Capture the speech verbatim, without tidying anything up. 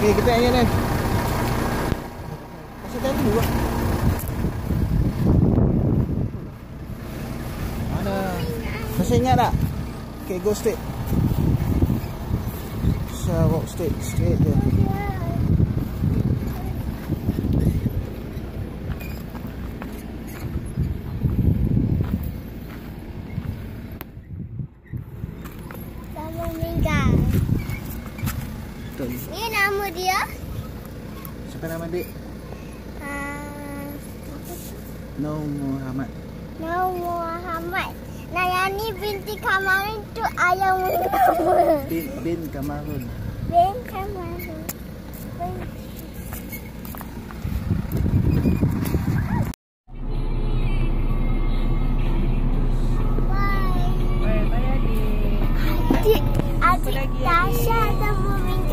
Okey, kita yang ni. Kasih tahu dulu. Mana? Masih ingat tak? Okey, go straight. So, walk straight, straight je. Ini nama dia. Siapa nama adik? Uh, Nur Muhammad. Nur Muhammad. Nayani binti Kamarun tu ayah nama. Bin, bin Kamarun. Bin Kamarun. Bin. Bye. Bye, bye adik. Adik, adik Tasha dah meminta.